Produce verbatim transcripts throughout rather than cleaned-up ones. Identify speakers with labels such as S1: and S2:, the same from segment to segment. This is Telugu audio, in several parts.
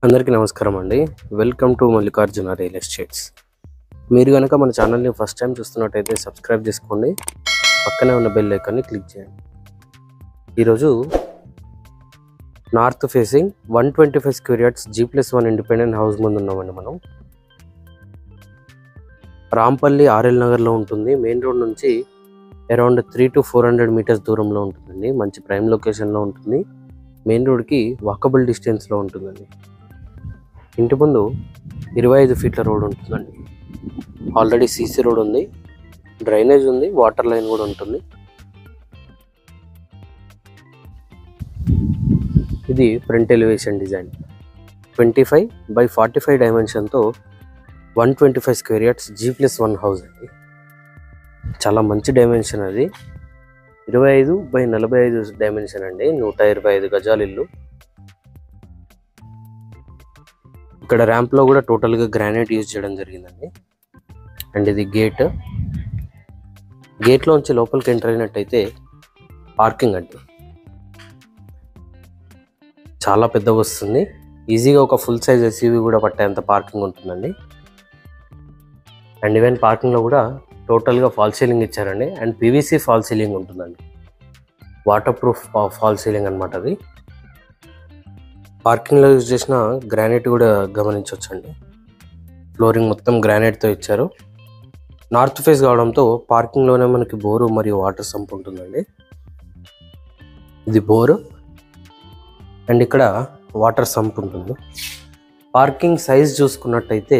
S1: అందరికీ నమస్కారం అండి. Welcome to Mallikarjuna real estates. మీరు కనుక మన ఛానల్ని ఫస్ట్ టైం చూస్తున్నట్టయితే సబ్స్క్రైబ్ చేసుకోండి, పక్కనే ఉన్న బెల్ ఐకాన్ని క్లిక్ చేయండి. ఈరోజు north facing one twenty five square yards G plus one independent house ముందు ఉన్నామండి. మనం రాంపల్లి ఆర్ఎల్ నగర్లో ఉంటుంది. మెయిన్ రోడ్ నుంచి around three to four hundred metres దూరంలో ఉంటుందండి. మంచి ప్రైమ్ లొకేషన్లో ఉంటుంది. మెయిన్ రోడ్కి వాకబుల్ డిస్టెన్స్లో ఉంటుందండి. ఇంటి ముందు ఇరవై ఐదు ఫీట్ల రోడ్ ఉంటుందండి. ఆల్రెడీ సీసీ రోడ్ ఉంది, డ్రైనేజ్ ఉంది, వాటర్ లైన్ కూడా ఉంటుంది. ఇది front elevation design twenty five by forty five డైమెన్షన్తో one twenty five square yards G plus one house అండి. చాలా మంచి డైమెన్షన్ అది. ఇరవై ఐదు బై నలభై ఐదు డైమెన్షన్ అండి. నూట ఇరవై ఐదు గజాల ఇల్లు. ఇక్కడ ర్యాంప్లో కూడా టోటల్గా గ్రానైట్ యూజ్ చేయడం జరిగిందండి. అండ్ ఇది గేట్. గేట్లోంచి లోపలికి ఎంటర్ అయినట్టయితే పార్కింగ్ అండి. చాలా పెద్దగా వస్తుంది. ఈజీగా ఒక ఫుల్ సైజ్ ఎస్యూవీ కూడా పట్టేంత పార్కింగ్ ఉంటుందండి. అండ్ ఈవెన్ పార్కింగ్లో కూడా టోటల్గా ఫాల్ సీలింగ్ ఇచ్చారండి. అండ్ పీవీసీ ఫాల్ సీలింగ్ ఉంటుందండి. వాటర్ ప్రూఫ్ ఫాల్ సీలింగ్ అనమాట అది. పార్కింగ్లో యూజ్ చేసిన గ్రానైట్ కూడా గమనించవచ్చండి. ఫ్లోరింగ్ మొత్తం గ్రానైట్తో ఇచ్చారు. నార్త్ ఫేస్ కావడంతో పార్కింగ్లోనే మనకి బోరు మరియు వాటర్ సంప్ ఉంటుందండి. ఇది బోరు అండ్ ఇక్కడ వాటర్ సంప్ ఉంటుంది. పార్కింగ్ సైజ్ చూసుకున్నట్టయితే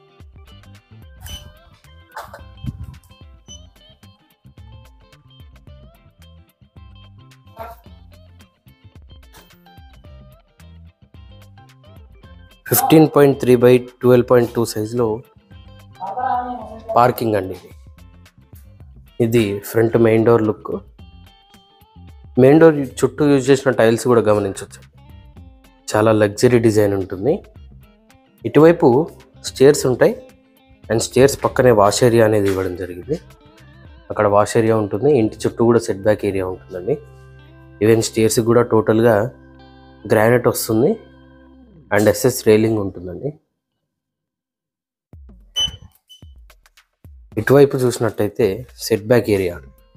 S1: fifteen point three by twelve point two సైజులో పార్కింగ్ అండి. ఇది ఇది front main door look. Main door చుట్టూ యూజ్ చేసిన టైల్స్ కూడా గమనించవచ్చు. చాలా లగ్జరీ డిజైన్ ఉంటుంది. ఇటువైపు స్టేర్స్ ఉంటాయి అండ్ స్టేర్స్ పక్కనే వాష్ ఏరియా అనేది ఇవ్వడం జరిగింది. అక్కడ వాష్ ఏరియా ఉంటుంది. ఇంటి చుట్టూ కూడా సెట్ బ్యాక్ ఏరియా ఉంటుందండి. ఈవెన్ స్టేర్స్ కూడా టోటల్గా గ్రానైట్ వస్తుంది అండ్ ఎస్ఎస్ రైలింగ్ ఉంటుందండి. ఇటువైపు చూసినట్టయితే set back area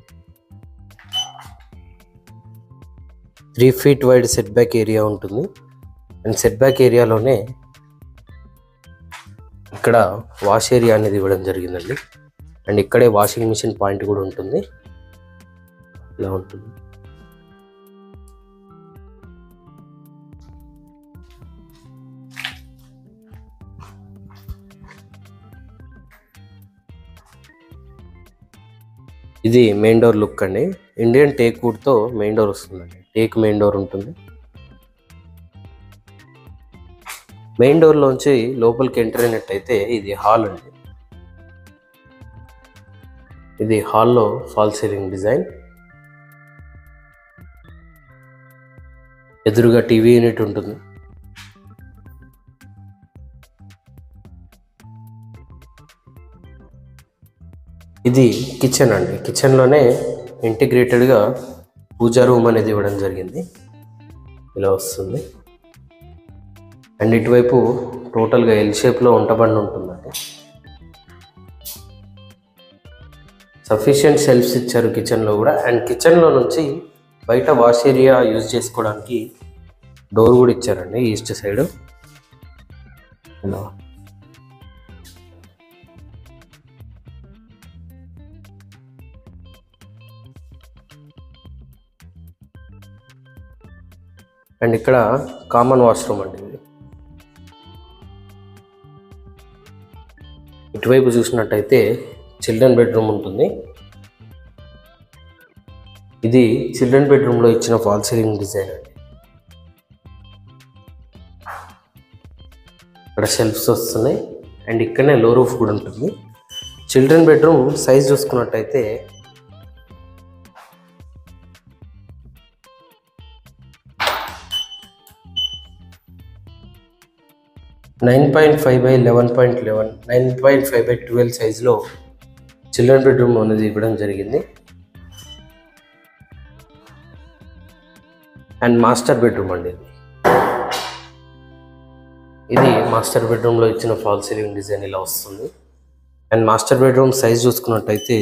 S1: three feet wide set back area ఉంటుంది. అండ్ సెట్ బ్యాక్ ఏరియాలోనే ఇక్కడ వాష్ ఏరియా అనేది ఇవ్వడం జరిగిందండి. అండ్ ఇక్కడే వాషింగ్ మిషన్ పాయింట్ కూడా ఉంటుంది. ఇలా ఉంటుంది. ఇది మెయిన్ డోర్ లుక్ అండి. ఇండియన్ టేక్ వుడ్తో మెయిన్ డోర్ వస్తుందండి. టేక్ మెయిన్ డోర్ ఉంటుంది. మెయిన్ డోర్లోంచి లోపలికి ఎంటర్ అయినట్టయితే ఇది హాల్ అండి. ఇది హాల్లో ఫాల్ సీలింగ్ డిజైన్. ఎదురుగా టీవీ యూనిట్ ఉంటుంది. ఇది కిచెన్ అండి. కిచెన్లోనే ఇంటిగ్రేటెడ్గా పూజా రూమ్ అనేది ఇవ్వడం జరిగింది. ఇలా వస్తుంది. అండ్ ఇటువైపు టోటల్గా ఎల్ షేప్లో వంటబండి ఉంటుందండి. సఫిషియెంట్ సెల్ఫ్స్ ఇచ్చారు కిచెన్లో కూడా. అండ్ కిచెన్లో నుంచి బయట వాష్ ఏరియా యూజ్ చేసుకోవడానికి డోర్ కూడా ఇచ్చారండి ఈస్ట్ సైడ్. ఇలా అండ్ ఇక్కడ కామన్ వాష్రూమ్ అండి. ఇది ఇటువైపు చూసినట్టయితే చిల్డ్రన్ బెడ్రూమ్ ఉంటుంది. ఇది చిల్డ్రన్ బెడ్రూమ్లో ఇచ్చిన ఫాల్ సీలింగ్ డిజైన్ అండి. ఇక్కడ షెల్ఫ్స్ వస్తున్నాయి అండ్ ఇక్కడనే లో రూఫ్ కూడా ఉంటుంది. చిల్డ్రన్ బెడ్రూమ్ సైజ్ చూసుకున్నట్టయితే nine point five by eleven point eleven nine point five by twelve సైజులో చిల్డ్రన్ బెడ్రూమ్ అనేది ఇవ్వడం జరిగింది. అండ్ మాస్టర్ బెడ్రూమ్ అండి. ఇది మాస్టర్ బెడ్రూమ్లో ఇచ్చిన ఫాల్ సీలింగ్ డిజైన్ ఇలా వస్తుంది. అండ్ మాస్టర్ బెడ్రూమ్ సైజ్ చూసుకున్నట్టయితే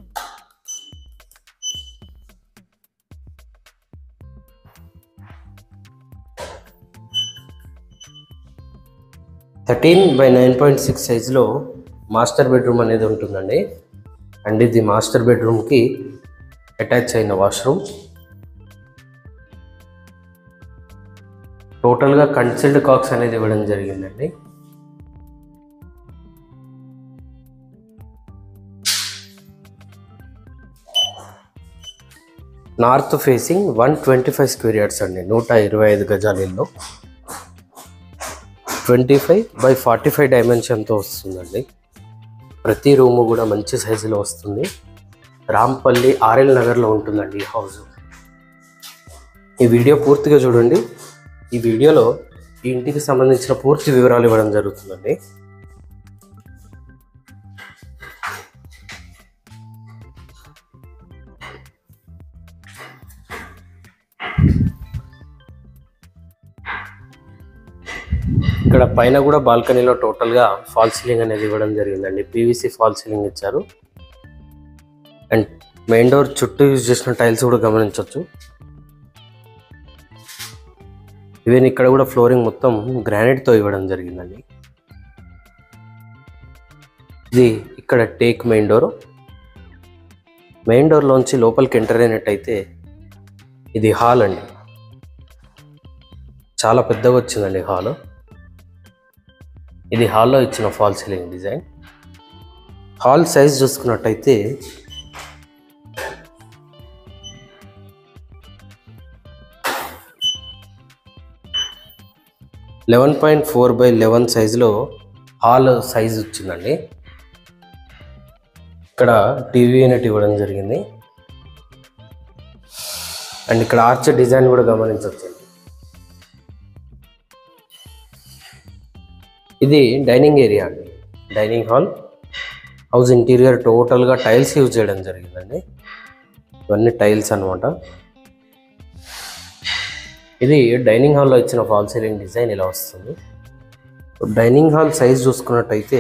S1: thirteen by nine point six సైజులో మాస్టర్ బెడ్రూమ్ అనేది ఉంటుందండి. అండ్ ఇది మాస్టర్ బెడ్రూమ్కి అటాచ్ అయిన వాష్రూమ్. టోటల్గా కన్సిల్డ్ కాక్స్ అనేది ఇవ్వడం జరిగిందండి. North facing one twenty five square yards అండి, నూట ఇరవై ఐదు గజాల ఇల్లు. Twenty five by forty five డైమెన్షన్తో వస్తుందండి. ప్రతి రూము కూడా మంచి సైజులో వస్తుంది. రాంపల్లి ఆర్ఎల్ నగర్లో ఉంటుందండి ఈ హౌస్. ఈ వీడియో పూర్తిగా చూడండి. ఈ వీడియోలో ఈ ఇంటికి సంబంధించిన పూర్తి వివరాలు ఇవ్వడం జరుగుతుందండి. ఇక్కడ పైన కూడా బాల్కనీలో టోటల్గా ఫాల్ సీలింగ్ అనేది ఇవ్వడం జరిగిందండి. పీవీసీ ఫాల్ సీలింగ్ ఇచ్చారు. అండ్ మెయిన్ డోర్ చుట్టూ యూజ్ చేసిన టైల్స్ కూడా గమనించవచ్చు. ఈవెన్ ఇక్కడ కూడా ఫ్లోరింగ్ మొత్తం గ్రానైట్తో ఇవ్వడం జరిగిందండి. ఇది ఇక్కడ టేక్ మెయిన్ డోర్. మెయిన్ డోర్లోంచి లోపలికి ఎంటర్ అయినట్టయితే ఇది హాల్ అండి. చాలా పెద్దగా వచ్చిందండి హాల్. ఇది హాల్లో ఇచ్చిన fall ceiling design. Hall size చూసుకున్నట్టయితే eleven point four by eleven సైజులో హాల్ సైజ్ వచ్చిందండి. ఇక్కడ టీవీ యూనిట్ ఇవ్వడం జరిగింది. అండ్ ఇక్కడ ఆర్చ్ డిజైన్ కూడా గమనించవచ్చు. ఇది డైనింగ్ ఏరియా అండి, డైనింగ్ హాల్. హౌస్ ఇంటీరియర్ టోటల్గా టైల్స్ యూజ్ చేయడం జరిగిందండి. ఇవన్నీ టైల్స్ అన్నమాట. ఇది డైనింగ్ హాల్లో ఇచ్చిన ఫాల్ సీలింగ్ డిజైన్ ఇలా వస్తుంది. డైనింగ్ హాల్ సైజ్ చూసుకున్నట్టయితే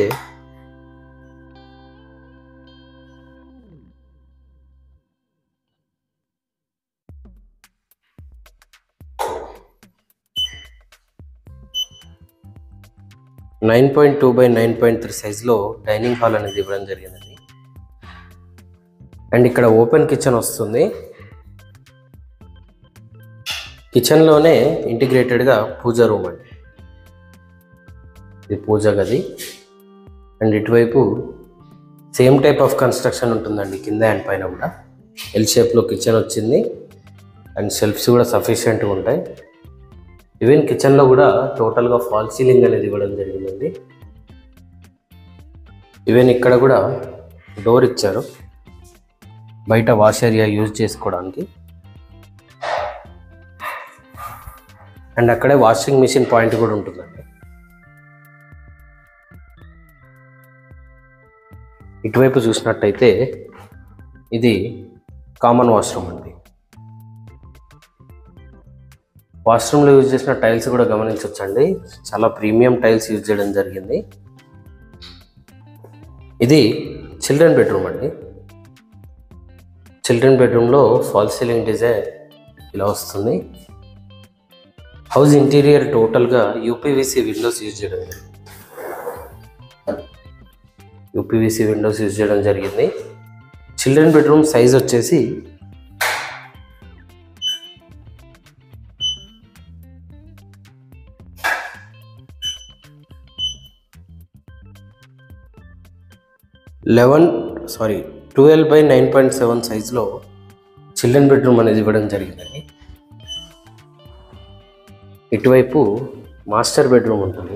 S1: nine point two by nine point three సైజ్లో డైనింగ్ హాల్ అనేది ఇవ్వడం జరిగిందండి. అండ్ ఇక్కడ ఓపెన్ కిచెన్ వస్తుంది. కిచెన్లోనే ఇంటిగ్రేటెడ్గా పూజ రూమ్ అండి. ఇది పూజ గది. అండ్ ఇటువైపు సేమ్ టైప్ ఆఫ్ కన్స్ట్రక్షన్ ఉంటుందండి, కింద అండ్ పైన కూడా. ఎల్ షేప్లో కిచెన్ వచ్చింది. అండ్ షెల్ఫ్స్ కూడా సఫిషియెంట్గా ఉంటాయి. ఈవెన్ కిచెన్లో కూడా టోటల్గా ఫాల్ సీలింగ్ అనేది ఇవ్వడం జరిగిందండి. ఈవెన్ ఇక్కడ కూడా డోర్ ఇచ్చారు బయట వాష్ ఏరియా యూజ్ చేసుకోవడానికి. అండ్ అక్కడే వాషింగ్ మిషన్ పాయింట్ కూడా ఉంటుందండి. ఇటువైపు చూసినట్టయితే ఇది కామన్ వాష్రూమ్ అండి. వాష్రూమ్లో యూజ్ చేసిన టైల్స్ కూడా గమనించవచ్చండి. చాలా ప్రీమియం టైల్స్ యూజ్ చేయడం జరిగింది. ఇది చిల్డ్రన్ బెడ్రూమ్ అండి. చిల్డ్రన్ బెడ్రూమ్లో ఫాల్ సీలింగ్ డిజైన్ ఇలా వస్తుంది. హౌస్ ఇంటీరియర్ టోటల్గా యూపీవీసీ విండోస్ యూజ్ చేయడం జరిగింది. యూపీవీసీ విండోస్ యూజ్ చేయడం జరిగింది. చిల్డ్రన్ బెడ్రూమ్ సైజ్ వచ్చేసి eleven sorry twelve by nine point seven సైజులో చిల్డ్రన్ బెడ్రూమ్ అనేది ఇవ్వడం జరిగిందండి. ఇటువైపు మాస్టర్ బెడ్రూమ్ ఉంటుంది.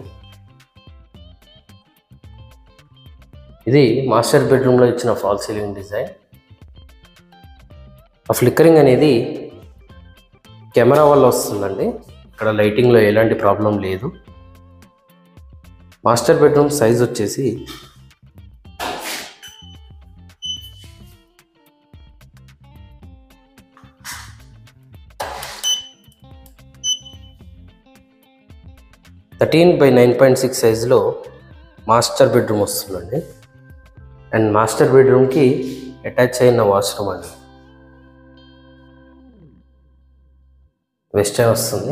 S1: ఇది మాస్టర్ బెడ్రూమ్లో ఇచ్చిన ఫాల్ సీలింగ్ డిజైన్. ఆ ఫ్లిక్కరింగ్ అనేది కెమెరా వల్ల వస్తుందండి. ఇక్కడ లైటింగ్లో ఎలాంటి ప్రాబ్లం లేదు. మాస్టర్ బెడ్రూమ్ సైజ్ వచ్చేసి thirteen by nine point six సైజులో మాస్టర్ బెడ్రూమ్ వస్తుందండి. అండ్ మాస్టర్ బెడ్రూమ్కి అటాచ్ అయిన వాష్రూమ్ అండి. వెస్టర్న్ వస్తుంది.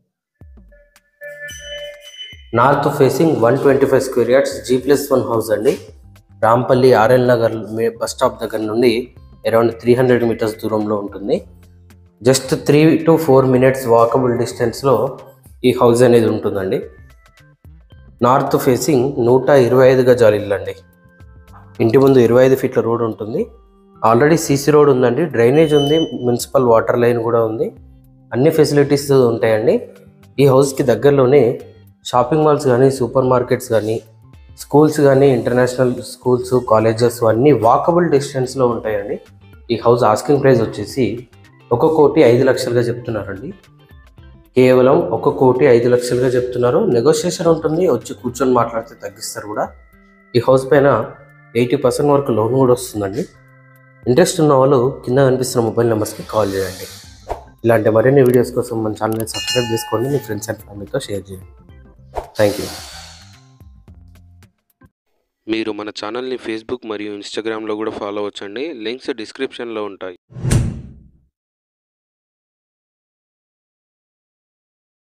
S1: North facing one twenty five square yards G plus one house అండి. Rampally RL Nagar bus stop దగ్గర నుండి అరౌండ్ త్రీ హండ్రెడ్ మీటర్స్ దూరంలో ఉంటుంది. Just three to four minutes walkable డిస్టెన్స్లో ఈ హౌస్ అనేది ఉంటుందండి. నార్త్ ఫేసింగ్ నూట ఇరవై ఐదు గజాల ఇల్లు అండి. ఇంటి ముందు ఇరవై ఐదు ఫీట్ల రోడ్ ఉంటుంది. ఆల్రెడీ సీసీ రోడ్ ఉందండి. డ్రైనేజ్ ఉంది. మున్సిపల్ వాటర్ లైన్ కూడా ఉంది. అన్ని ఫెసిలిటీస్ ఉంటాయండి. ఈ హౌస్కి దగ్గరలోనే షాపింగ్ మాల్స్ కానీ, సూపర్ మార్కెట్స్ కానీ, స్కూల్స్ కానీ, ఇంటర్నేషనల్ స్కూల్స్, కాలేజెస్ అన్నీ వాకబుల్ డిస్టెన్స్లో ఉంటాయండి. ఈ హౌస్ ఆస్కింగ్ ప్రైస్ వచ్చేసి ఒక కోటి ఐదు లక్షలుగా చెప్తున్నారండి. కేవలం ఒక కోటి ఐదు లక్షలుగా చెప్తున్నారు. నెగోషియేషన్ ఉంటుంది. వచ్చి కూర్చొని మాట్లాడితే తగ్గిస్తారు కూడా. ఈ హౌస్ పైన ఎయిటీ పర్సెంట్ వరకు లోన్ కూడా వస్తుందండి. ఇంట్రెస్ట్ ఉన్న వాళ్ళు కింద కనిపిస్తున్న మొబైల్ నెంబర్స్కి కాల్ చేయండి. ఇలాంటి మరిన్ని వీడియోస్ కోసం మన ఛానల్ని సబ్స్క్రైబ్ చేసుకోండి. మీ ఫ్రెండ్స్ అండ్ ఫ్యామిలీతో షేర్ చేయండి. Thank you.
S2: మీరు మన ఛానల్ని ఫేస్బుక్ మరియు ఇన్స్టాగ్రామ్లో కూడా ఫాలో అవ్వచ్చండి. లింక్స్ డిస్క్రిప్షన్లో ఉంటాయి.